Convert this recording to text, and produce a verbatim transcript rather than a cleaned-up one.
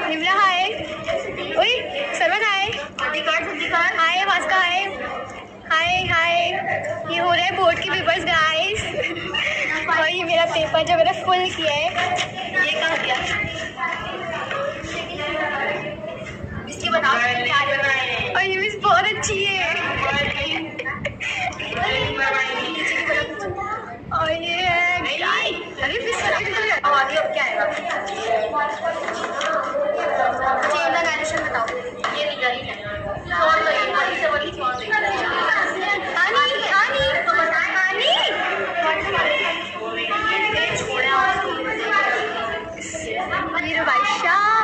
निमरा हाय, ओए सरवन हाय, हाय वास्का हाय, हाय हाय। ये हो रहा है बोर्ड के पेपर्स गाइस, और ये मेरा पेपर जो मैंने फुल किया है। ये कहाँ गया? इसकी बताओ क्या बनाए। और ये मिस बहुत अच्छी है। और ये है अरे फिर आगे अब क्या आएगा? चेन का डायरेक्शन बताओ। ये नहीं करी है और तो ये वाली से वाली छोड़ दे। आनी आनी तो बताए आनी छोड़ा मेरे भाई शाह।